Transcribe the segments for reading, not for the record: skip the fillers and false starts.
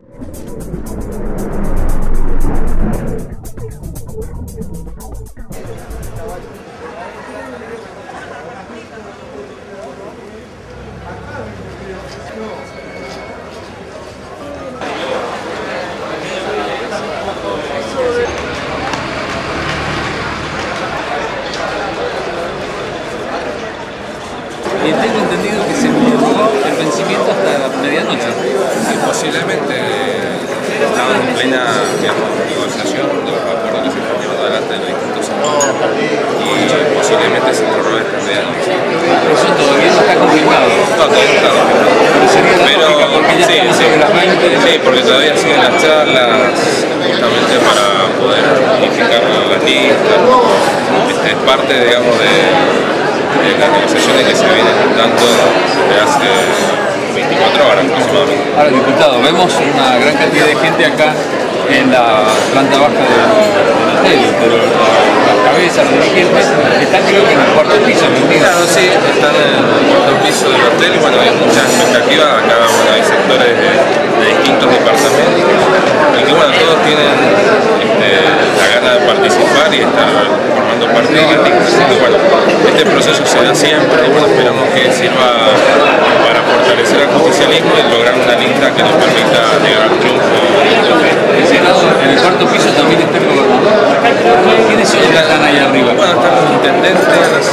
Y tengo entendido que se prorrogó el vencimiento hasta medianoche. Sí, posiblemente estaban en plena, digamos, negociación de los acuerdos que se están llevando adelante en los distintos sectores y posiblemente se prorrogue hasta medianoche. Eso todavía no está confirmado. No, todavía no está confirmado. Pero sería la lógica porque ya estamos sobre las 20. Sí, porque todavía siguen las charlas justamente para poder unificar las listas. Es parte, digamos, de las negociaciones que se vienen dando desde hace 24 horas aproximadamente. Ahora, diputado, vemos una gran cantidad de gente acá en la planta baja del hotel, pero las cabezas, los dirigentes, están creo que en el cuarto piso, ¿no? Claro, sí, están en el cuarto piso del hotel y bueno, hay mucha expectativa. Acá bueno, hay sectores de distintos departamentos y que bueno, todos tienen la gana de participar y estar formando parte de la discusión. Bueno, este proceso se da siempre y bueno, esperamos que sirva para fortalecer el justicialismo y lograr una lista que nos permita llegar al triunfo. En el cuarto piso también está el gobernador. ¿Quiénes son los que están ahí arriba? Bueno, están los intendentes,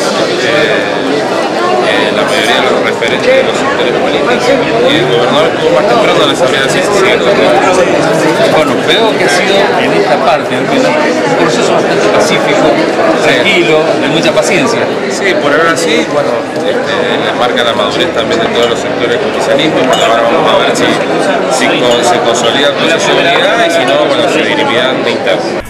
la mayoría de los referentes de los sectores políticos y el gobernador estuvo más temprano en la asamblea de siguiendo. Bueno, veo que ha sido en esta parte un proceso bastante pacífico, tranquilo, de mucha paciencia. Sí, por ahora sí, bueno, le marca la madurez también de todos los sectores del justicialismo. Bueno, ahora vamos a ver si se consolida el proceso de unidad y si no, bueno, se dirimirán de interno.